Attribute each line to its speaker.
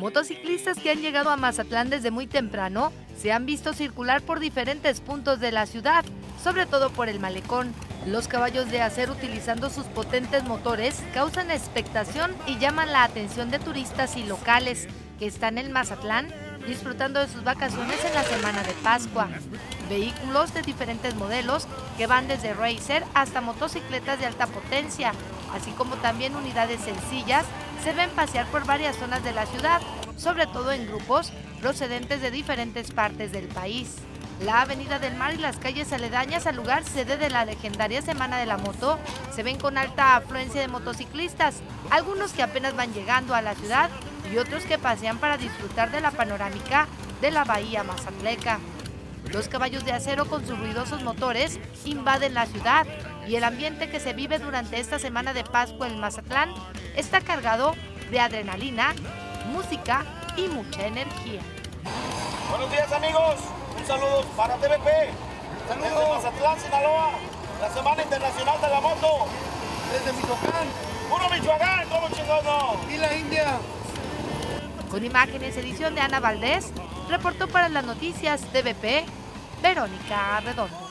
Speaker 1: Motociclistas que han llegado a Mazatlán desde muy temprano se han visto circular por diferentes puntos de la ciudad, sobre todo por el malecón. Los caballos de acero, utilizando sus potentes motores, causan expectación y llaman la atención de turistas y locales que están en Mazatlán disfrutando de sus vacaciones en la semana de Pascua. Vehículos de diferentes modelos que van desde racer hasta motocicletas de alta potencia, así como también unidades sencillas, se ven pasear por varias zonas de la ciudad, sobre todo en grupos procedentes de diferentes partes del país. La Avenida del Mar y las calles aledañas al lugar sede de la legendaria Semana de la Moto se ven con alta afluencia de motociclistas, algunos que apenas van llegando a la ciudad y otros que pasean para disfrutar de la panorámica de la bahía mazatleca. Los caballos de acero con sus ruidosos motores invaden la ciudad y el ambiente que se vive durante esta semana de Pascua en Mazatlán está cargado de adrenalina, música y mucha energía.
Speaker 2: Buenos días, amigos, un saludo para TVP, desde Mazatlán, Sinaloa, la Semana Internacional de la Moto.
Speaker 3: Desde Michoacán.
Speaker 2: ¡Puro Michoacán! ¿Cómo chingón?
Speaker 3: Y la India.
Speaker 1: Con imágenes, edición de Ana Valdés, reportó para las noticias TVP, Verónica Redondo.